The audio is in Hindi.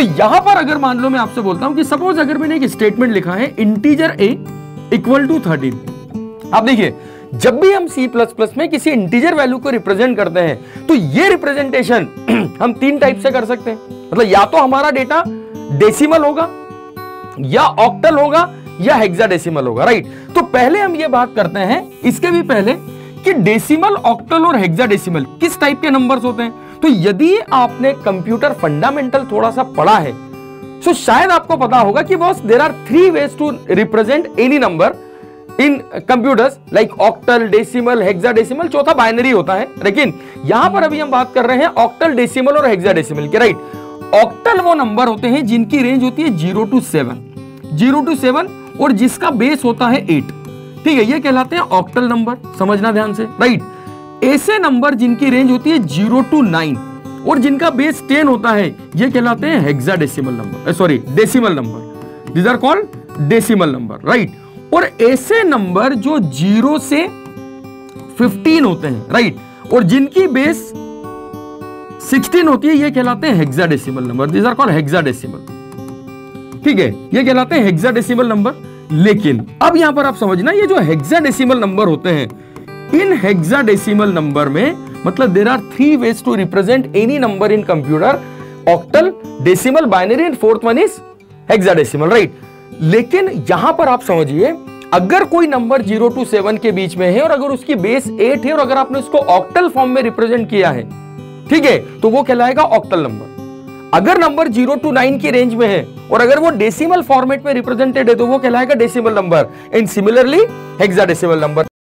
यहां पर अगर मान लो मैं आपसे बोलता हूं कि सपोज अगर मैंने एक स्टेटमेंट लिखा है इंटीजर a इक्वल टू 13। आप देखिए जब भी हम C++ में किसी इंटीजर वैल्यू को रिप्रेजेंट करते हैं तो ये रिप्रेजेंटेशन हम तीन टाइप से कर सकते हैं। मतलब या तो हमारा डेटा डेसिमल होगा, या ऑक्टल होगा, या हेक्साडेसिमल होगा, राइट। तो पहले हम ये बात करते हैं इसके भी पहले कि डेसिमल, ऑक्टल और हेक्साडेसिमल किस टाइप के नंबर्स होते हैं। तो यदि आपने कंप्यूटर फंडामेंटल थोड़ा सा पढ़ा है तो शायद आपको पता होगा कि boss there are 3 ways to represent any number in computers like octal, decimal, hexadecimal, चौथा बाइनरी होता है। लेकिन यहां पर अभी हम बात कर रहे हैं ऑक्टल, डेसिमल और हेक्साडेसिमल के, राइट। ऑक्टल वो नंबर होते हैं जिनकी रेंज होती है 0 to 7 और जिसका बेस होता है 8, ठीक है, ये कहलाते हैं ऑक्टल नंबर, समझना ध्यान से, राइट। ऐसे नंबर जिनकी रेंज होती है 0 to 9 और जिनका बेस 10 होता है ये कहलाते हैं hexadecimal number, sorry decimal number, these are called decimal number, right. और ऐसे नंबर जो 0 से 15 होते हैं, राइट, और जिनकी बेस 16 होती है ये कहलाते हैं hexadecimal number, these are called hexadecimal, ठीक है, ये कहलाते हैं हेक्साडेसिमल नंबर। लेकिन अब यहां पर आप समझना ये जो हेक्साडेसिमल नंबर होते हैं, इन हेक्साडेसिमल नंबर में मतलब there are 3 ways to represent any number in computer, octal, decimal, binary and fourth one is hexadecimal, right. लेकिन यहां पर आप समझिए अगर कोई नंबर 0 to 7 के बीच में है और अगर उसकी बेस 8 है और अगर आपने उसको ऑक्टल फॉर्म में रिप्रेजेंट किया है, ठीक है, तो वो कहलाएगा ऑक्टल नंबर। अगर नंबर 0 to 9 की रेंज में है और अगर वो डेसिमल फॉर्मेट में रिप्रेजेंटेड है तो वो कहलाएगा decimal number, and similarly hexadecimal number.